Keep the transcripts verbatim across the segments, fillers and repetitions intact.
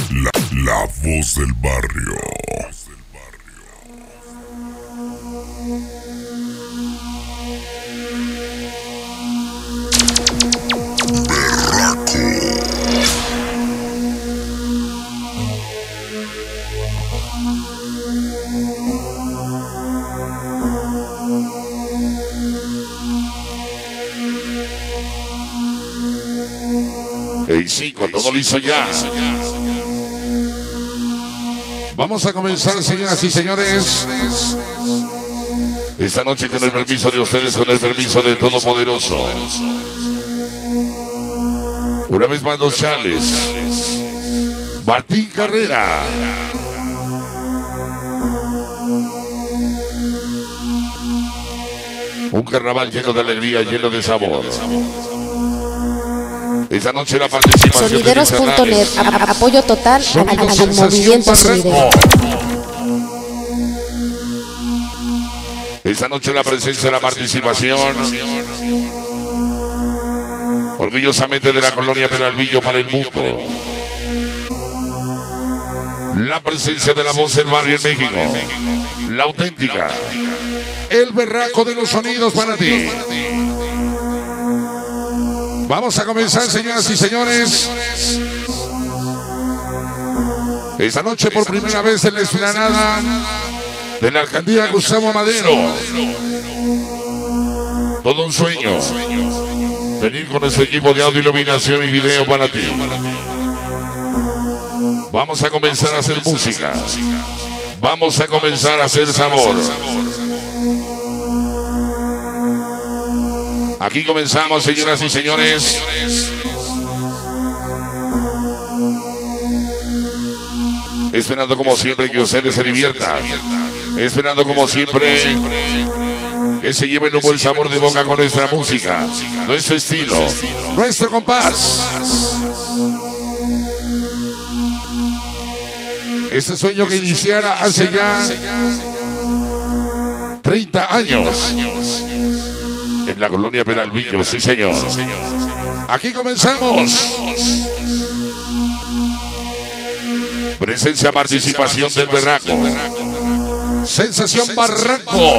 La, la voz del barrio. Y sí, cuando todo lo hizo ya. Vamos a comenzar, señoras y señores. Esta noche con el permiso de ustedes, con el permiso del Todopoderoso. Una vez más los chales. Martín Carrera. Un carnaval lleno de alegría, lleno de sabor. Esta noche la participación Sonideros punto net, apoyo total al, al movimiento sonidero. Esta noche la presencia, la participación orgullosamente de la colonia Peralvillo para el mundo. La presencia de la voz del barrio en México. La auténtica. El berraco de los sonidos para ti. Vamos a comenzar, señoras y señores. Esta noche por primera vez en la explanada de la alcaldía Gustavo Madero. Todo un sueño. Venir con nuestro equipo de audio, iluminación y video para ti. Vamos a comenzar a hacer música. Vamos a comenzar a hacer sabor. Aquí comenzamos, señoras y señores. Esperando como siempre que ustedes se diviertan. Esperando como siempre que se lleven un buen sabor de boca con nuestra música, nuestro estilo, nuestro compás. Este sueño que iniciara hace ya treinta años. En la colonia Peralvillo, sí señor. Aquí comenzamos. Presencia, participación del berraco. Sensación Barranco.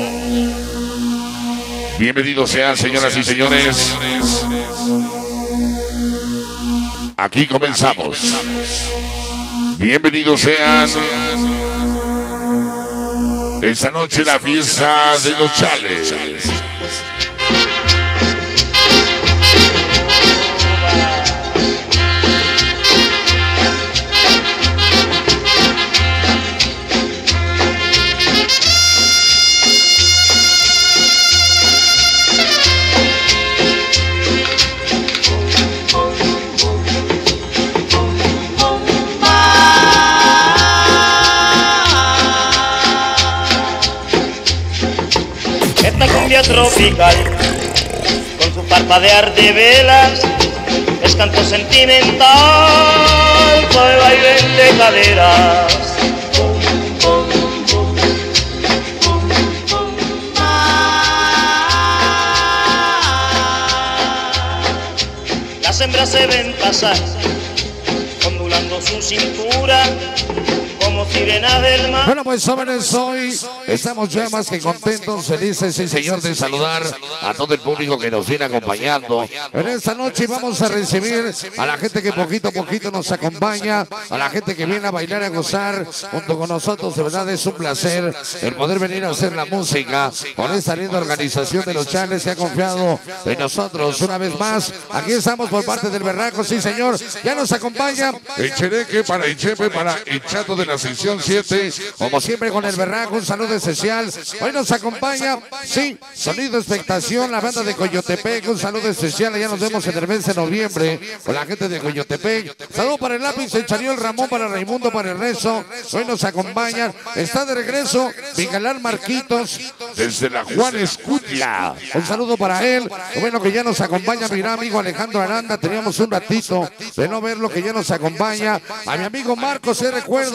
Bienvenidos sean, señoras y señores. Aquí comenzamos. Bienvenidos sean. Esta noche la fiesta de los chales. Tropical, con su parpadear de velas, es canto sentimental, suave baile de caderas. Las hembras se ven pasar, ondulando su cintura, como sirena del mar. Bueno, pues jóvenes, hoy estamos ya más que contentos, felices, sí señor, de saludar a todo el público que nos viene acompañando. En esta noche vamos a recibir a la gente que poquito a poquito nos acompaña, a la gente que viene a bailar, a gozar junto con nosotros. De verdad es un placer el poder venir a hacer la música con esta linda organización de los chales que ha confiado en nosotros una vez más. Aquí estamos por parte del berraco, sí señor. Ya nos acompaña el Chereque para el Chepe, para el Chato de la sección siete, como siempre con el berraco, un saludo especial. Hoy nos acompaña, sí, Sonido Expectación, la banda de Coyotepec, un saludo especial. Ya nos vemos en el mes de noviembre con la gente de Coyotepec. Saludo para el lápiz, el Chariol Ramón, para Raimundo, para el Rezo. Hoy nos acompañan, está de regreso Miguelán Marquitos desde la Juan Escutia. Un saludo para él. Bueno, que ya nos acompaña mi gran amigo Alejandro Aranda. Teníamos un ratito de no verlo, que ya nos acompaña. A mi amigo Marcos, de recuerdos.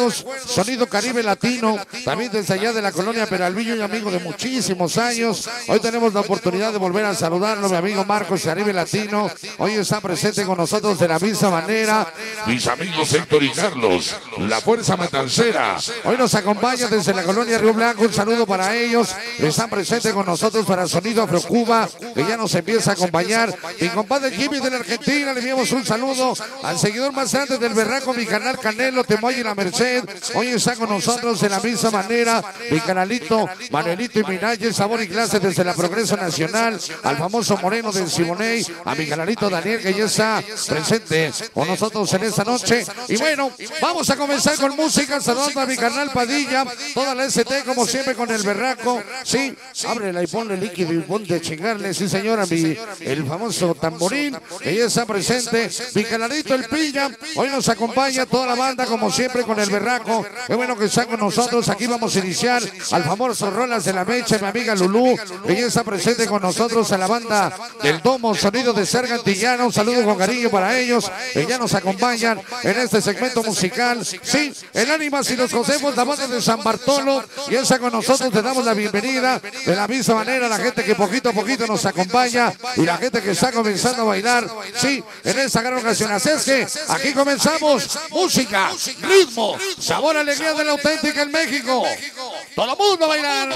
Sonido Caribe Latino, también desde allá de la colonia Peralvillo y amigo de muchísimos años. Hoy tenemos la oportunidad de volver a saludarlo, mi amigo Marcos Caribe Latino. Hoy está presente con nosotros de la misma manera. Mis amigos Héctor y Carlos, la Fuerza Matancera. Hoy nos acompaña desde la colonia Río Blanco, un saludo para ellos. Están presentes con nosotros para Sonido Afrocuba, que ya nos empieza a acompañar. Mi compadre Jimmy de la Argentina, le enviamos un saludo al seguidor más grande del Berraco, mi canal Canelo, Temoy y la Merced. Hoy está con nosotros de la misma manera mi canalito Manuelito y Minaye, Sabor y Clase desde la Progreso Nacional, al famoso Moreno del Simoney, a mi canalito Daniel, que ya está presente con nosotros en esta noche. Y bueno, vamos a comenzar con música, saludando a mi canal Padilla, toda la S T como siempre con el Berraco. Sí, ábrela y ponle líquido y ponte a chingarle, sí señora, mi, el famoso tamborín, que ya está presente. Mi canalito El Pilla, hoy nos acompaña toda la banda como siempre con el Berraco. Qué bueno que está con nosotros. Aquí vamos a iniciar al famoso Rolas de la Mecha, mi amiga Lulú, que ya está presente con nosotros, a la banda del Domo, Sonido de Ser Gantillana. Un saludo con cariño para ellos, que ya nos acompañan en este segmento musical. Sí, el Ánimas y los Josefos, la banda de San Bartolo, y está con nosotros. Te damos la bienvenida de la misma manera a la gente que poquito a poquito nos acompaña y la gente que está comenzando a bailar. Sí, en esta gran ocasión. Así es que aquí comenzamos. Música, ritmo, sabor, alegría de la auténtica en México. Todo el mundo a bailar.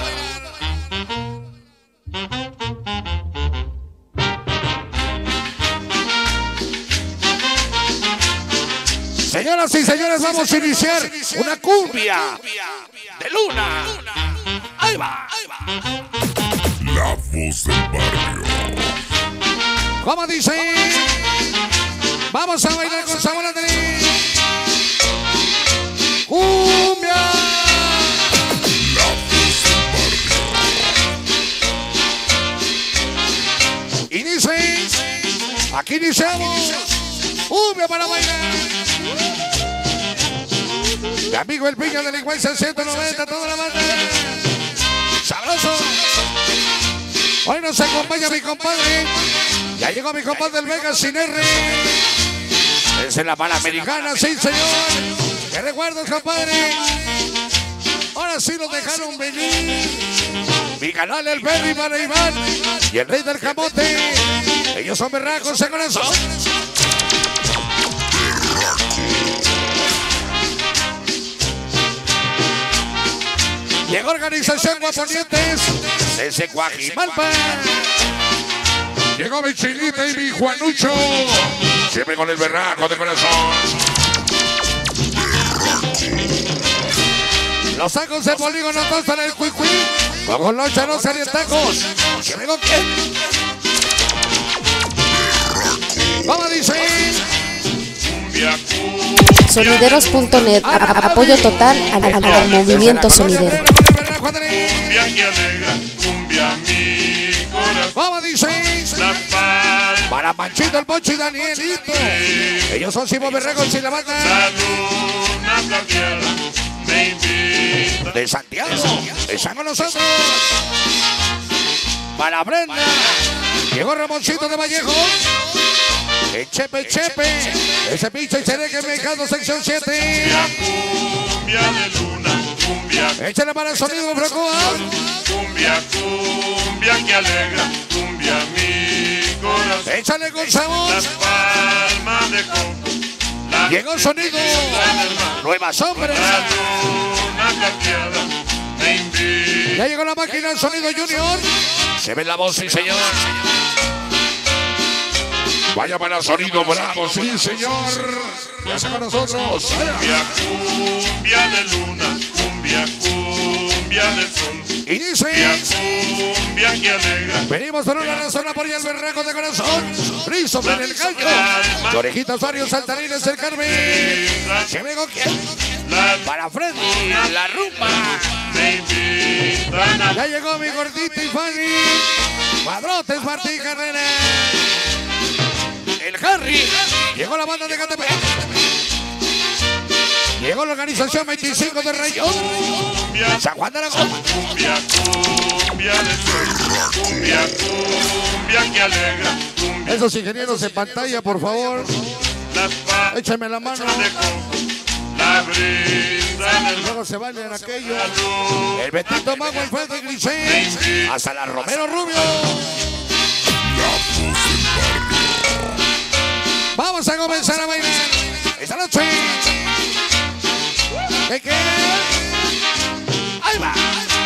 Señoras y señores, vamos a iniciar una cumbia de luna. Ahí va. La voz del barrio. ¿Cómo dice? Vamos a bailar con sabor a cumbia. La voz del barrio. Y dice, aquí iniciamos cumbia para bailar. Mi amigo El Piña, Delincuencia ciento noventa, toda la banda. Sabroso. Hoy nos acompaña mi compadre. Ya llegó mi compadre El Vega sin R. Es en la Panamericana, sí señor. ¿Qué recuerdos, compadre? Ahora sí nos dejaron venir. Mi canal El Berry para Iván y el Rey del Camote. Ellos son berracos de corazón. Llegó Organización Guaponientes desde Coajimalpa. Llegó mi Chilita y mi Juanucho, siempre con el berraco de corazón. Los tacos de polígono dos para el cuicuí. Con los charos y tacos. ¿Qué vengo quién? ¿Cómo dice? Sonideros punto net, apoyo total al, al, al movimiento sonidero. Cumbia que alegra, cumbia mi corazón. ¿Cómo dice? La paz, Para Manchito, el Pocho y Danielito. Ellos son Simón Berracos y la banda la luna plateada me invita. de Santiago. Están con nosotros. Para Brenda. Llegó Ramoncito de Vallejo. El Chepe Chepe. Ese pinche Chereque Mexicano, sección siete. Cumbia de luna, cumbia, Échale para el sonido de Brocoa. cumbia, cumbia que alegra, cumbia mi corazón. Échale con sabor. Las palmas de coco, la Llegó el sonido. Nueva Sombra. La luna plateada me invita. Ya llegó la máquina del sonido Junior. Se ve la voz, sí señor. Vaya para sonido bravo, sí señor. Ya está con nosotros. Cumbia, cumbia de luna, cumbia, cumbia de sol. Y dice, Cumbia, cumbia que alegra. venimos por una razón a por el berraco de corazón. Rizos en el gallo. Orejitas varios saltarines del Carmen. ¿Qué vengo quién? La Para Freddy, la rumba. me invitan a Ya llegó mi gordito y Fanny. Padrotes Martín Carrera. El Harry. Llegó la banda de Catepec. Llegó la organización veinticinco de Rayón. San Juan de Aragón. cumbia, cumbia de sol. Cumbia, cumbia que alegra. Cumbia, Esos ingenieros en pantalla, por favor, las palmas échame la mano. de coco, la brisa Luego se bailan aquello. El Betito Mago, el Fuerte Grisé. Hasta la Romero Rubio. Vamos a comenzar a bailar esta noche. ¿Qué qué? Ahí va.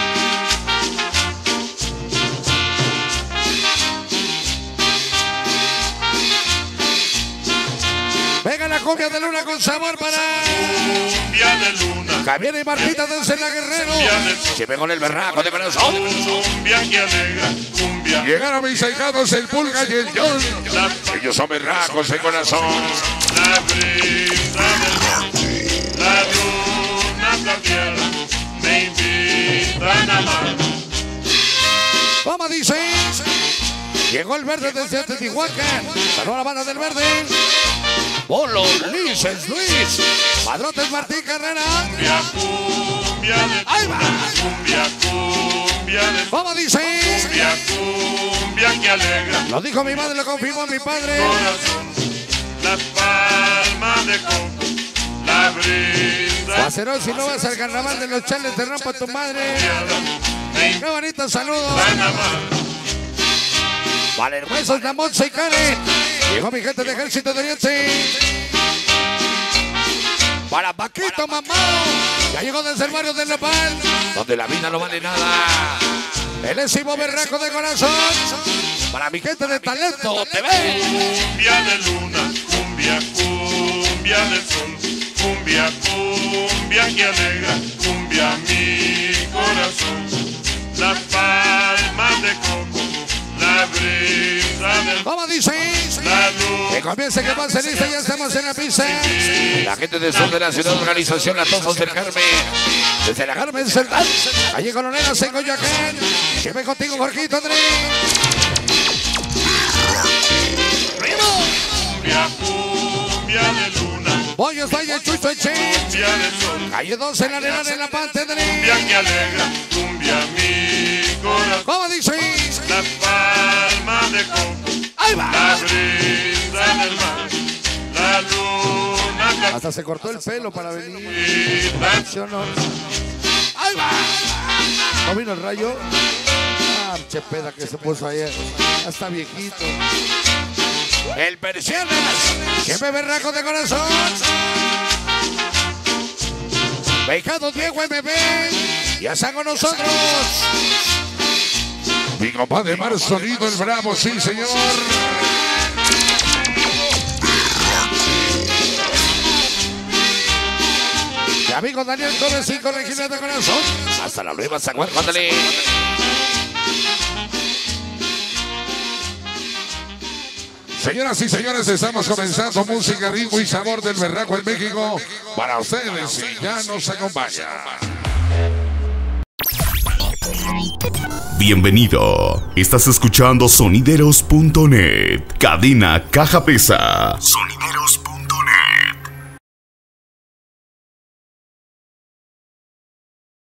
Venga la cumbia de Luna con sabor para Cumbia de Luna. Javier y Martita de la Guerrero. Se ve con el berraco de corazón. Cumbia que alegra, cumbia. Llegaron mis ahijados, el Pulga y el John. Ellos son berracos de corazón. La brisa del mar, la luna, la tierra, me invitan a amar. ¿Cómo dice? Llegó el verde desde Teotihuacán. Saludó a la banda del verde. Bolo, Lices, Luis, Padrotes, Martín Carrera. Cumbia, cumbia de Ahí va. cumbia, cumbia de ¿Cómo dice? cumbia, cumbia que alegra. Lo dijo mi madre, lo confirmó mi padre. Corazón, la palma de coco, la brisa. Pasero, si no vas al carnaval de los chales, te rompo a tu madre. Qué bonito saludo. Vale, huesos, la Monza y Karen. Llegó mi gente de Ejército de Oriente. Para Paquito, mamá. Ya llegó desde el barrio del Nopal, donde la vida no vale nada. El Esimo Berraco de corazón. Para mi gente de Talento T V. Cumbia de luna, cumbia, cumbia del sol. Cumbia, cumbia que alegra. Cumbia mi corazón. La palma de coco, la brisa del ¿Cómo dice? la luz. Que comience, que pase lista, ya estamos en la pista. La gente del sur de la ciudad, organización La Tozos del Carmen. Desde la Carmen Cerdán. Allí Colonelas en Coyoacán. Que ven contigo, Jorgito Andrés. Cumbia, cumbia de luna, Pollos, Valle, Chucho, Eche. cumbia de sol. Calle doce en la arena de la Pante, Andrés. Cumbia que alegra, cumbia mi corazón. ¿Cómo dice? La palma de coco, Ahí va. la brisa del mar, la luna. Hasta se cortó el pelo para venir. Capita. ¿Sí o no? Ahí va. ¿No vino el rayo? Ah, che peda que se puso ayer. Ya está viejito. El Persianas. Siempre berraco de corazón. Becado Diego M B. Ya está con nosotros. Mi compadre Mar Sonido el Bravo, sí señor. Mi amigo Daniel Gómez y Corregidor de corazón. Hasta la nueva San Juan, mándale. Señoras y señores, estamos comenzando música, ritmo y sabor del berraco en México para ustedes y ya nos acompaña. Bienvenido. Estás escuchando sonideros punto net. Cadena Caja Pesa. Sonideros.